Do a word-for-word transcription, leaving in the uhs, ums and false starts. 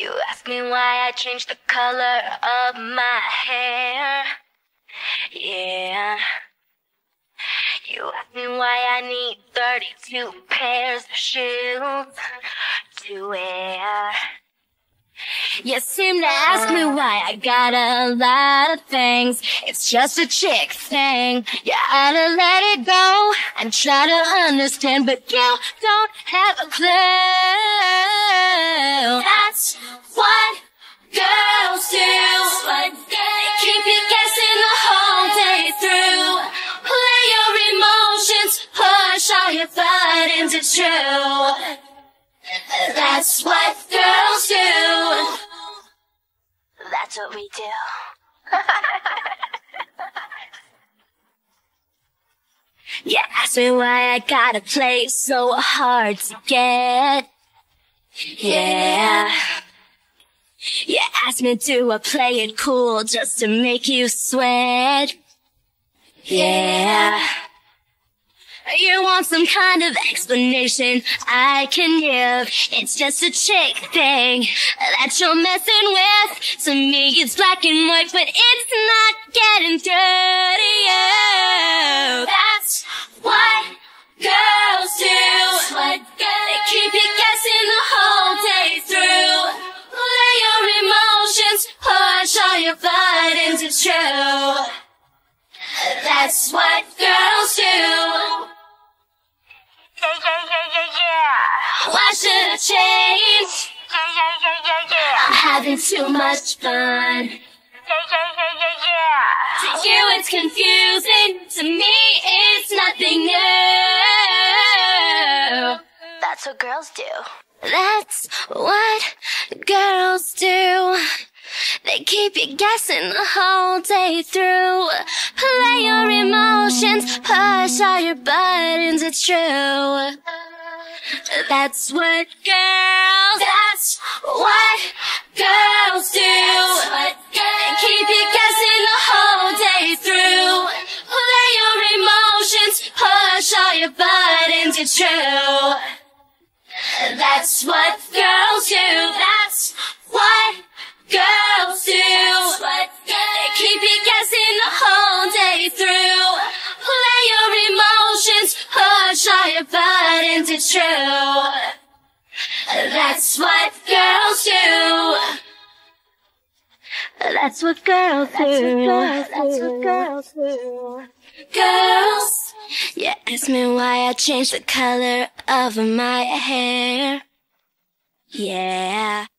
You ask me why I changed the color of my hair. Yeah. You ask me why I need thirty-two pairs of shoes to wear. You seem to ask me why I got a lot of things. It's just a chick thing. You ought to let it go and try to understand, but you don't have a clue. That's what girls do. They keep you guessing the whole day through. Play your emotions, push all your buttons, it's true. That's what girls do. That's what we do. You ask me why I gotta play so hard to get. Yeah. You ask me do I play it cool just to make you sweat. Yeah. You want some kind of explanation I can give. It's just a chick thing that you're messing with. To me it's black and white, but it's not getting dirty. That's what girls do. What they keep you guessing the whole day through. Play your emotions, push all your buttons, it's true. That's what girls do. Yeah, yeah, yeah, yeah, yeah. Why should I change? Yeah, yeah, yeah, yeah, yeah. I'm having too much fun. Yeah, yeah, yeah, yeah, yeah. To you it's confusing, to me it's nothing new. That's what girls do. That's what girls do. They keep you guessing the whole day through. Play your emotions, push all your buttons, it's true. That's what girls, that's what girls do. They keep you guessing the whole day through. Play your emotions, push all your buttons, it's true. That's what girls do. That's what girls do. They keep you guessing the whole day through. Play your emotions, push all your buttons, it's true. That's what girls do. That's what girls do. That's what girls do. Girls, you ask me why I changed the color of my hair. Yeah.